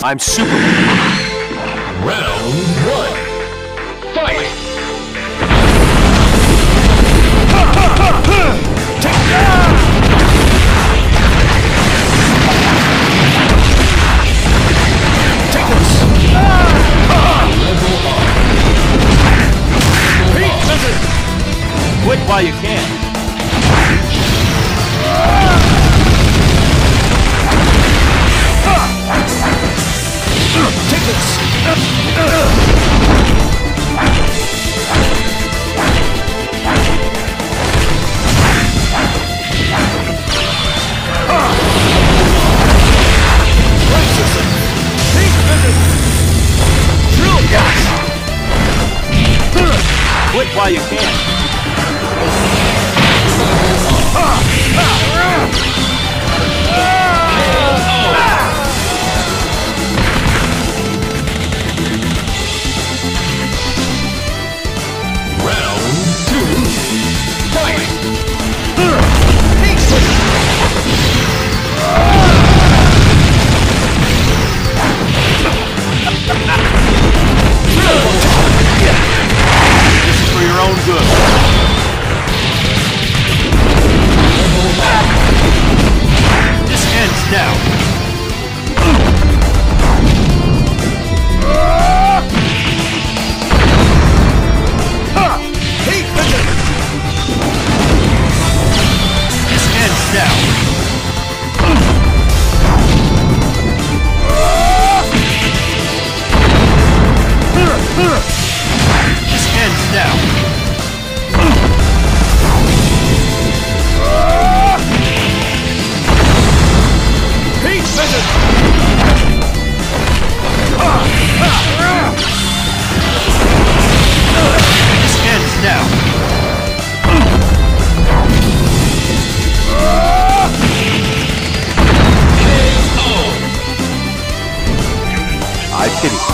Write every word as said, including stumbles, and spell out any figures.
I'm Superman. Round one. Fight! Take that! Take this! Level up. Pete, visit! Quit while you can. Take this! Quit while you can. Round two. Fight! This is for your own good. This ends now. This ends now. This ends now. Peace visit! This ends now. I pity you.